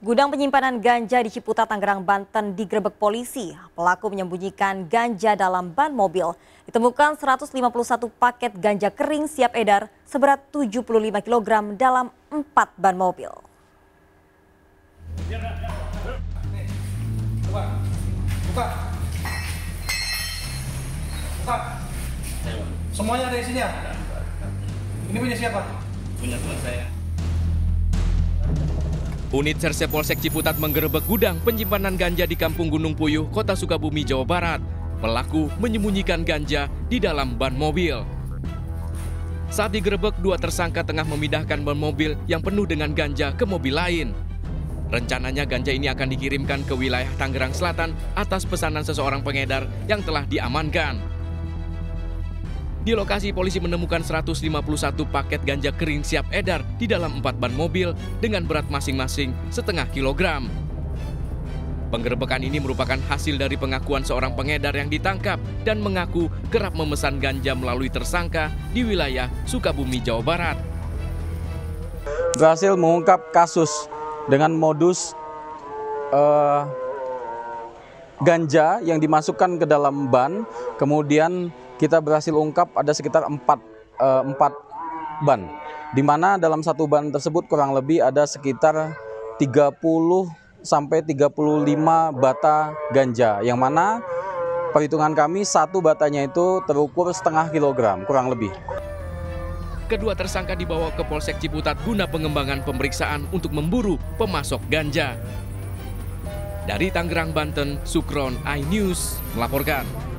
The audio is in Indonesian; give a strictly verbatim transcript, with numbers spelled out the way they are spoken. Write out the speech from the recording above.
Gudang penyimpanan ganja di Ciputat, Tangerang, Banten digerebek polisi. Pelaku menyembunyikan ganja dalam ban mobil. Ditemukan seratus lima puluh satu paket ganja kering siap edar seberat tujuh puluh lima kilogram dalam empat ban mobil. Buka. Buka. Buka. Semuanya ada isinya. Ini punya siapa? Punya teman saya. Unit Serse Polsek Ciputat menggerebek gudang penyimpanan ganja di Kampung Gunung Puyuh, Kota Sukabumi, Jawa Barat. Pelaku menyembunyikan ganja di dalam ban mobil. Saat digerebek, dua tersangka tengah memindahkan ban mobil yang penuh dengan ganja ke mobil lain. Rencananya ganja ini akan dikirimkan ke wilayah Tangerang Selatan atas pesanan seseorang pengedar yang telah diamankan. Di lokasi, polisi menemukan seratus lima puluh satu paket ganja kering siap edar di dalam empat ban mobil dengan berat masing-masing setengah kilogram. Penggerebekan ini merupakan hasil dari pengakuan seorang pengedar yang ditangkap dan mengaku kerap memesan ganja melalui tersangka di wilayah Sukabumi, Jawa Barat. Berhasil mengungkap kasus dengan modus uh, ganja yang dimasukkan ke dalam ban, kemudian kita berhasil ungkap ada sekitar empat, uh, empat ban, di mana dalam satu ban tersebut kurang lebih ada sekitar tiga puluh sampai tiga puluh lima bata ganja, yang mana perhitungan kami satu batanya itu terukur setengah kilogram kurang lebih. Kedua tersangka dibawa ke Polsek Ciputat guna pengembangan pemeriksaan untuk memburu pemasok ganja. Dari Tangerang, Banten, Sukron iNews melaporkan.